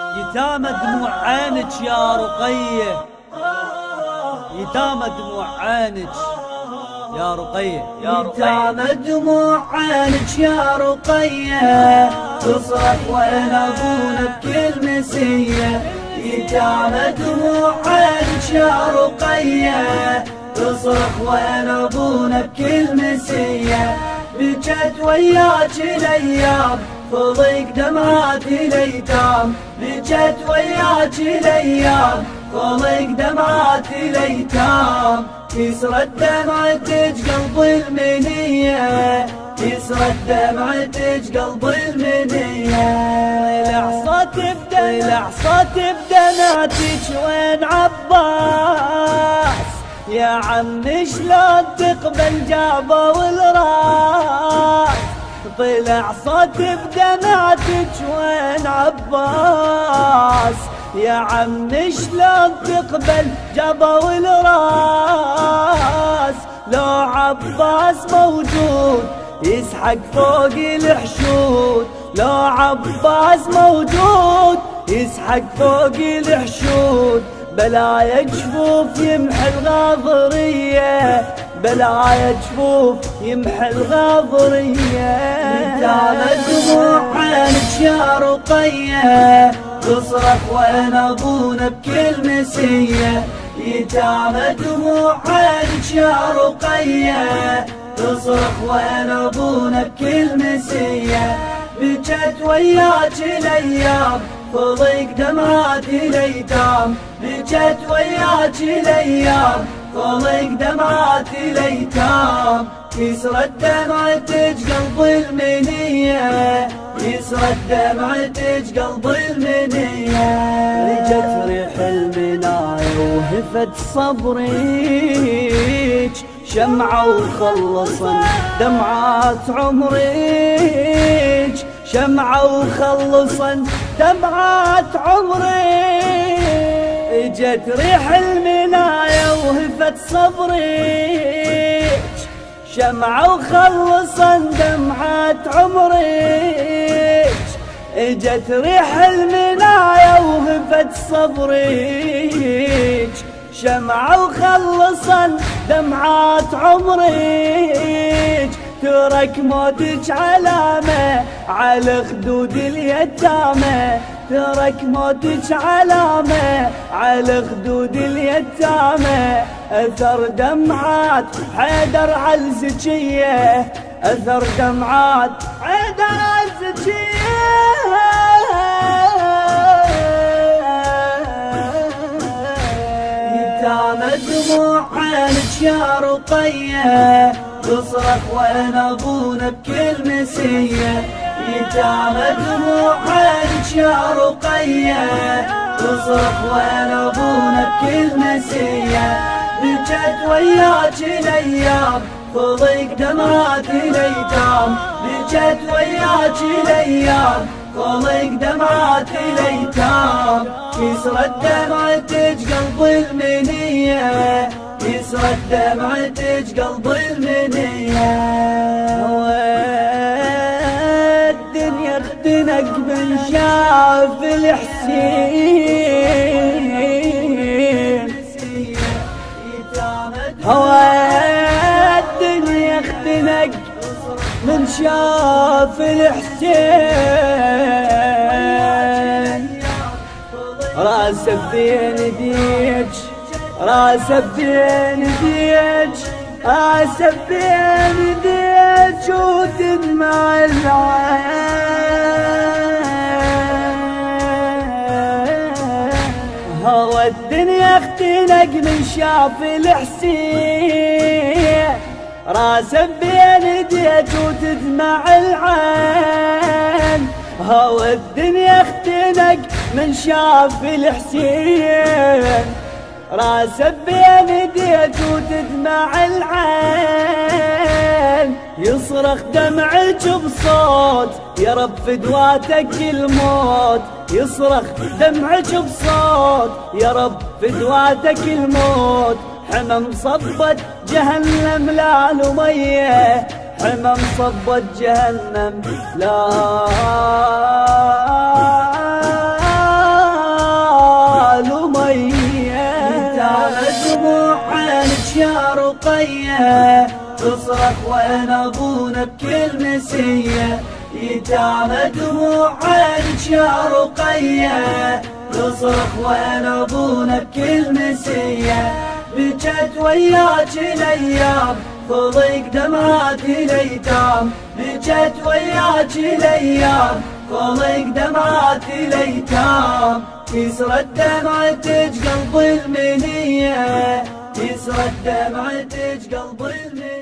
يتامى دموع عينك يا رقية، يتامى دموع عينك يا رقية، يتامى دموع عينك يا رقية، تصرخ وين ابونا بكل مسية. يتامى دموع عينك يا رقية، تصرخ وين ابونا بكل مسية. بجت وياك الايام فضيق دمعات الايتام، بجت وياك الايام فضيق دمعات الايتام. كسرت دمعتك قلب المنية، كسرت دمعتك قلب المنية. العصات بدمعتك وين عباس، يا عم شلون تقبل جابوا الراس. طلع صوت بدمعتك وين عباس، يا عم شلون تقبل جابوا الراس. لو عباس موجود يسحق فوق الحشود، لو عباس موجود يسحق فوق الحشود. بلايا جفوف يمحي الغاضرية، بلايا جفوف يمحي الغاضرية. يتامى دموع عينك يا رقية، تصرخ وين ابونا بكل مسية. يتامى دموع عينك يا رقية، تصرخ وين ابونا بكل مسية. بجت وياك الايام فضيق دمعات الايتام، بجت وياك الايام فضيق دمعات الايتام. كسرت دمعتك قلب المنية، كسرت دمعتك قلب المنية. رجت ريح المنايا وهفت صبريج، شمعة وخلصن دمعات عمريج، شمعة وخلصن دمعات عمريج. اجت ريح المنايا وهفت صبريج، شمعة وخلصن دمعات عمريج. اجت ريح المنايا وهفت صبريج، شمعة وخلصن دمعات عمريج. ترك موتك علامة على خدود اليتامى، ترك موتك علامة على خدود اليتامى. أثر دمعات حيدر عالزكية، أثر دمعات حيدر عالزكية. يتامى دموع عينك يا رقية، تصرخ وين ابونا بكل مسية. يتامى دموع عينك يا رقية، تصرخ وين ابونا بكل مسية. بجت وياك الايام فضيق دمعات الايتام، بجت وياك الايام فضيق دمعات الايتام. كسرت دمعتك قلب المنية، كسرت دمعتك قلب المنية. الدنيا اختنق من شاف الحسين، الدنيا اختنق من شاف الحسين. راسه بين ديج، راسه بين ديج، راسه بين ديج وتدمع العين. هو الدنيا اختنق من شاف الحسين، راسه بين ديج وتدمع العين. هو الدنيا اختنق من شاف الحسين، راسه بين ديج وتدمع العين. يصرخ دمعك بصوت يا رب فدواتك الموت، يصرخ دمعك بصوت يا رب فدواتك الموت. حمم صبت جهنم لا لمية، حمم صبت جهنم لا يا رقية تصرخ وين ابونا بكل مسية يتامى دموع عينك يا رقية تصرخ وين ابونا بكل مسية بجت وياك الايام خلق دمعات الايتام بجت وياك الايام خلق دمعات الايتام كسرت دمعتك قلب المنية كسرت دمعتك قلب المنية